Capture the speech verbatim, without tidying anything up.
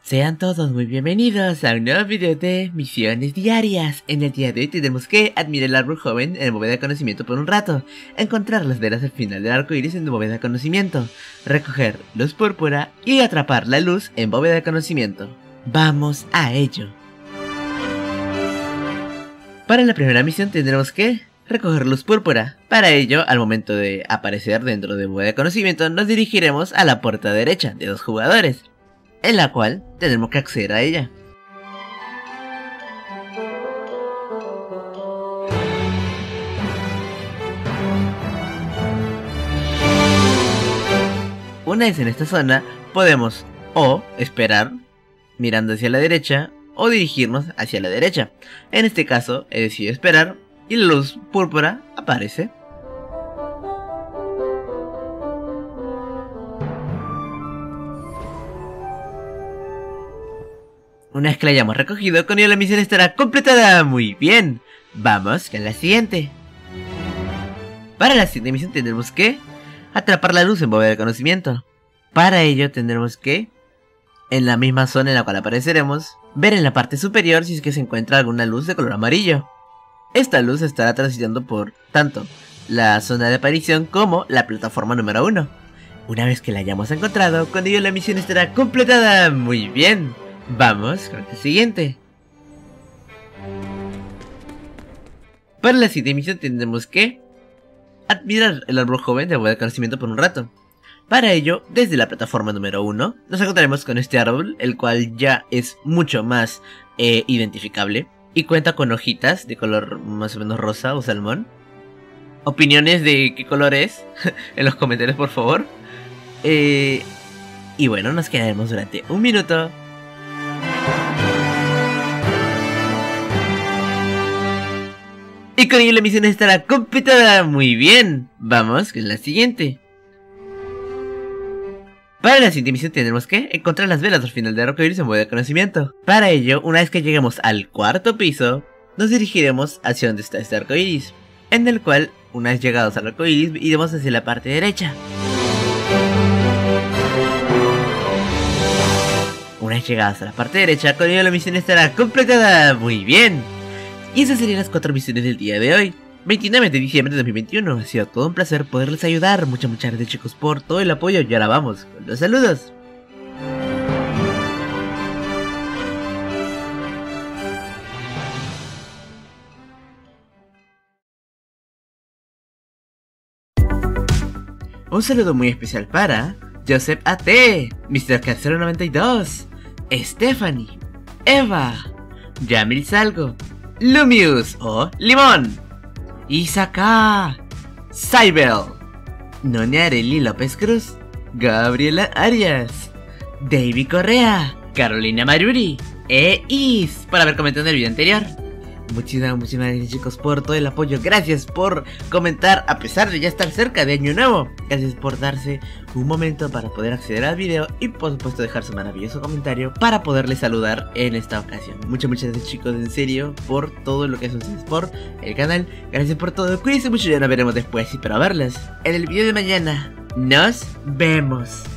Sean todos muy bienvenidos a un nuevo video de misiones diarias. En el día de hoy tenemos que admirar el árbol joven en bóveda de conocimiento por un rato, encontrar las velas al final del arco iris en bóveda de conocimiento, recoger luz púrpura y atrapar la luz en bóveda de conocimiento. ¡Vamos a ello! Para la primera misión tendremos que recoger luz púrpura. Para ello, al momento de aparecer dentro de bóveda de conocimiento, nos dirigiremos a la puerta derecha de dos jugadores, en la cual tendremos que acceder a ella. Una vez en esta zona, podemos o esperar mirando hacia la derecha o dirigirnos hacia la derecha. En este caso, he decidido esperar y la luz púrpura aparece. Una vez que la hayamos recogido, con ello la misión estará completada. Muy bien, vamos con la siguiente. Para la siguiente misión tendremos que atrapar la luz en bóveda de conocimiento. Para ello tendremos que, en la misma zona en la cual apareceremos, ver en la parte superior si es que se encuentra alguna luz de color amarillo. Esta luz estará transitando por tanto la zona de aparición como la plataforma número uno. Una vez que la hayamos encontrado, con ello la misión estará completada. Muy bien, vamos con la siguiente. Para la siguiente misión tendremos que admirar el árbol joven de bóveda de conocimiento por un rato. Para ello, desde la plataforma número uno, nos encontraremos con este árbol, el cual ya es mucho más eh, identificable y cuenta con hojitas de color más o menos rosa o salmón. Opiniones de qué color es en los comentarios, por favor. Eh, y bueno, nos quedaremos durante un minuto. Y con ello la misión estará completada. Muy bien, vamos con la siguiente. Para la siguiente misión tendremos que encontrar las velas al final del arco iris en bóveda de conocimiento. Para ello, una vez que lleguemos al cuarto piso, nos dirigiremos hacia donde está este arco iris, en el cual, una vez llegados al arco iris, iremos hacia la parte derecha. Una vez llegados a la parte derecha, con ello la misión estará completada. Muy bien. Y esas serían las cuatro misiones del día de hoy, veintinueve de diciembre de dos mil veintiuno. Ha sido todo un placer poderles ayudar. Muchas muchas gracias, chicos, por todo el apoyo. Y ahora vamos con los saludos. Un saludo muy especial para Joseph A T, mister Cat cero noventa y dos, Stephanie, Eva, Yamil Salgo, Lumius o Limón, Isaka, Cybel, Nonia Arely López Cruz, Gabriela Arias, David Correa, Carolina Maruri e Is por haber comentado en el video anterior. Muchísimas, muchísimas gracias, chicos, por todo el apoyo. Gracias por comentar a pesar de ya estar cerca de Año Nuevo. Gracias por darse un momento para poder acceder al video y por supuesto dejar su maravilloso comentario para poderles saludar en esta ocasión. Muchas, muchas gracias, chicos, en serio, por todo lo que hacen ustedes por el canal. Gracias por todo, cuídense mucho y ya nos veremos después. Y para verlas en el video de mañana. Nos vemos.